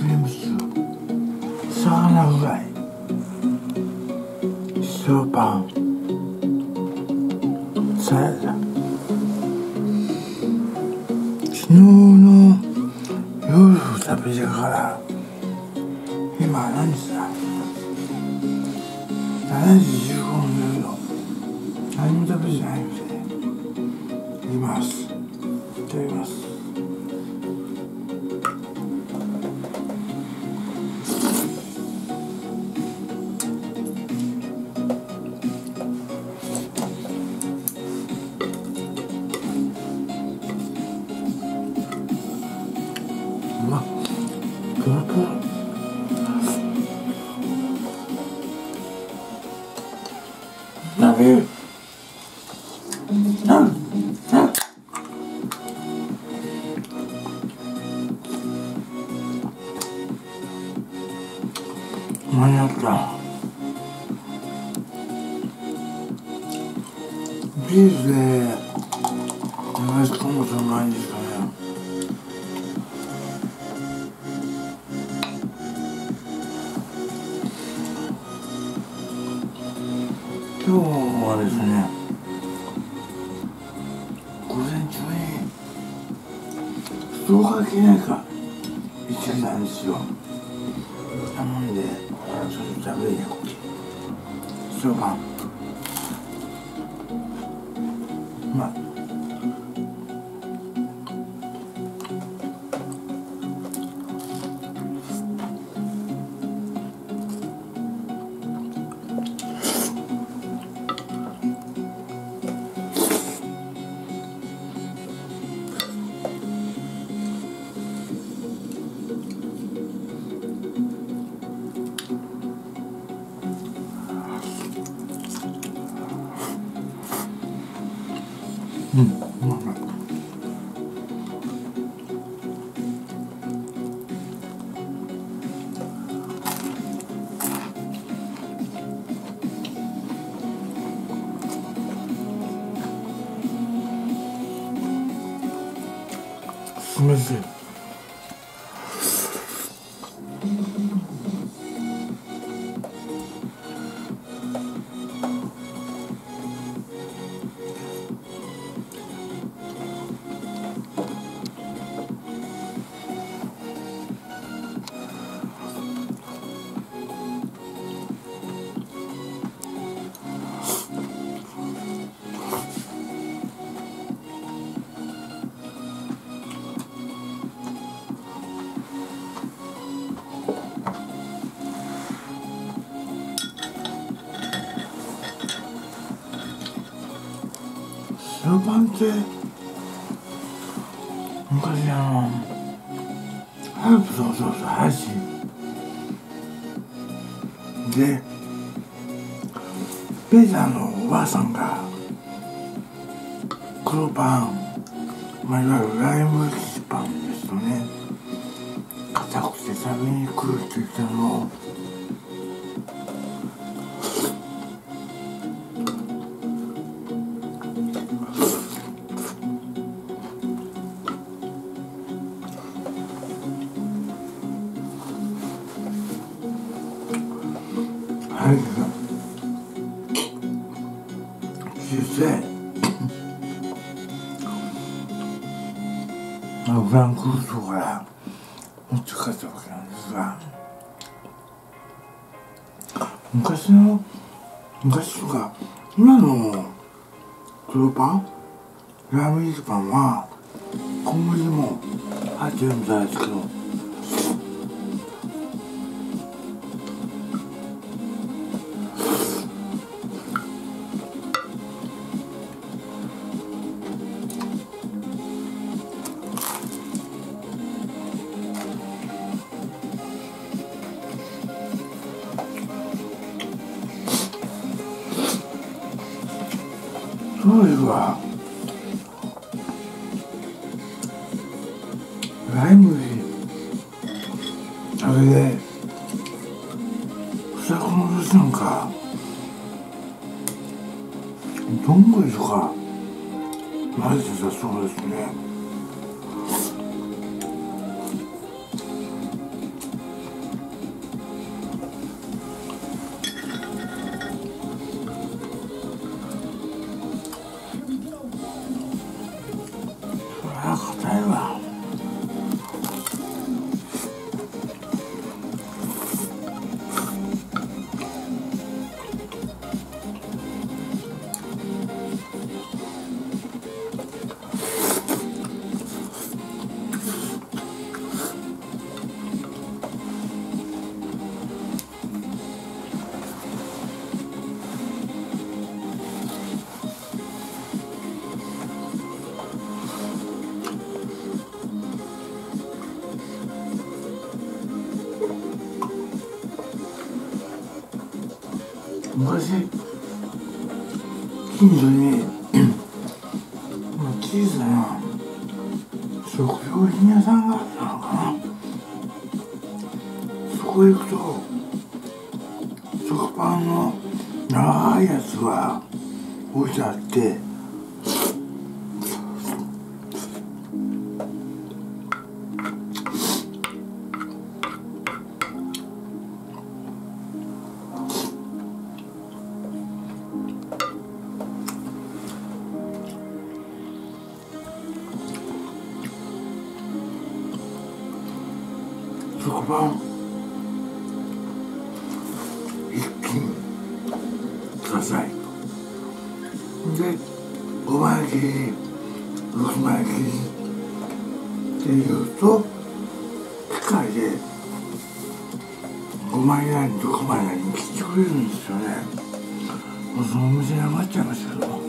リームシチュー、魚フライ、塩パン、サラダ。昨日の夜食べてから今何時だ、7時15分の夜、何も食べてないのでいます。いただきます。うわ、プルプル。食べる。間に合った。ビールで流し込むとうまいんですかね。今日はですね、午前中にストーカー記念館行ってたんですよ。頼んでちょっと食べるよ。塩パンうまい。うまい。おいしい。塩パンって昔そう箸でペザのおばあさんが黒パン、いわゆるライム生地パンですとね、硬くて食べにくいって言ったのをフランクフルトから持って帰ったわけなんですが、昔とか今の黒パン、ラーメン生地パンは小麦も入ってるみたいですけど、そういえばライムあれで不作の年なんかどんぐりとか混ぜてたそうですね。 昔近所に小さな食料品屋さんがあったのかな。そこへ行くと食パンの長いやつが置いてあって、食パン一斤ください。で5枚切り6枚切りっていうと機械で5枚なり6枚なりに切ってくれるんですよね。もうそのお店に余っちゃいましたけど、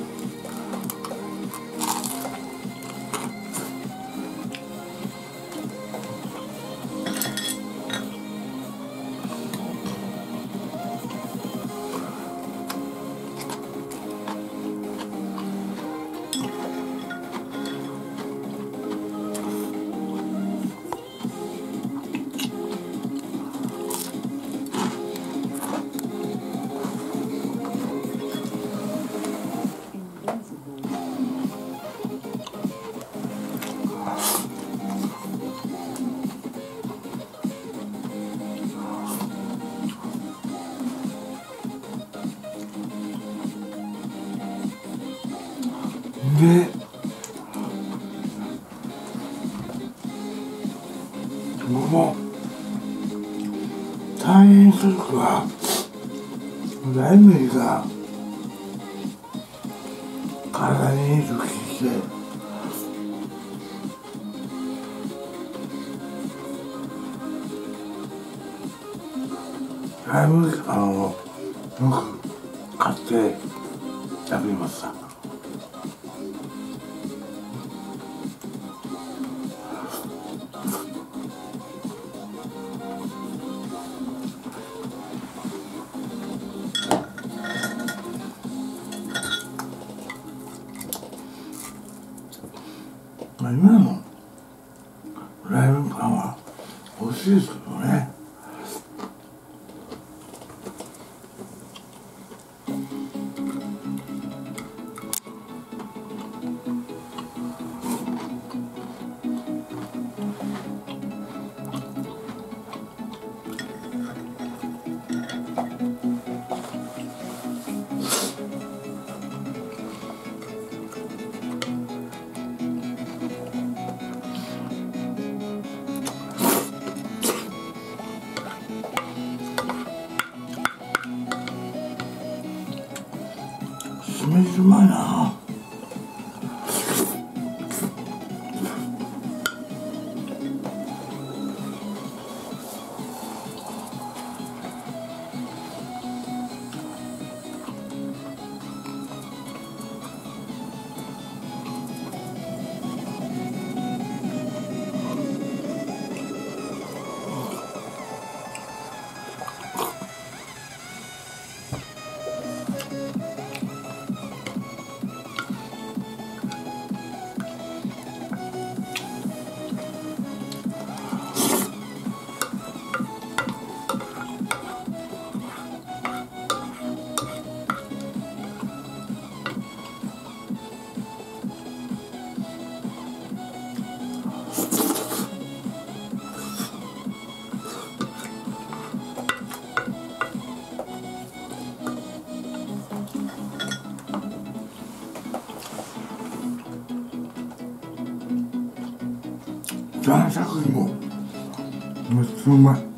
で僕も退院するかライ麦が体にいいと聞いて、ライ麦よく買って食べました。今のライ麦パンは美味しいですけどね。しめじうまいな。男爵芋めっちゃうまい。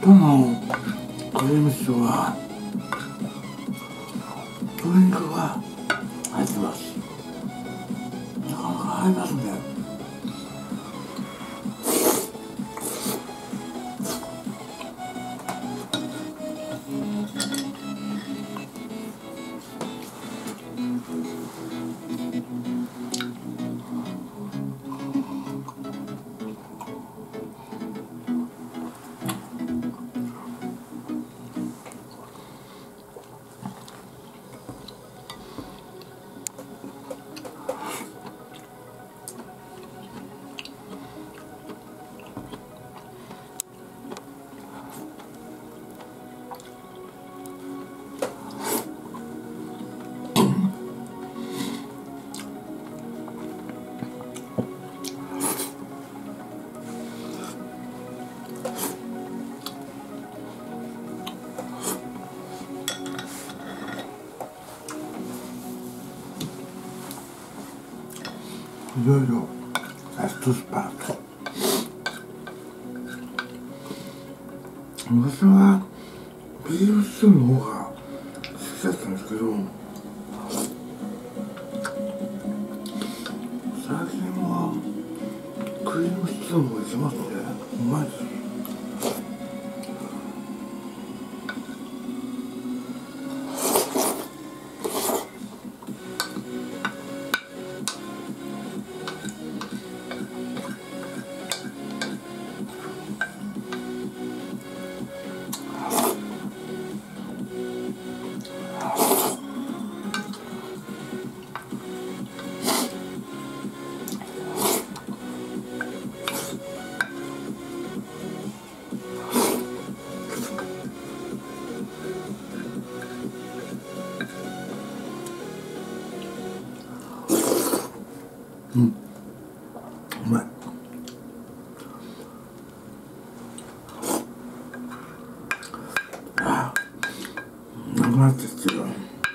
今日のクリームシチューは鶏肉が入ってます。なかなか合いますね。いろいろラストスパート。私はビーフシチューの方が好きだったんですけど、最近はクリームシチューもいけますね。うまいです。うん、うまい。ああ、なくなってきてる。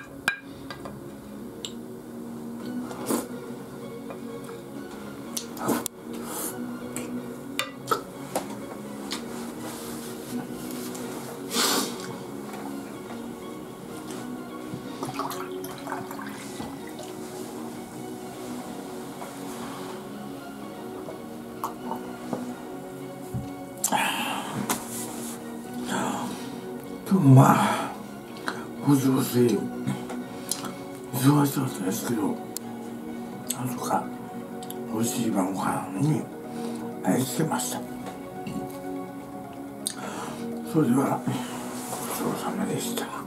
まあ補助し忙しかったですけど、なんとか美味しい晩ご飯にしてました。それではごちそうさまでした。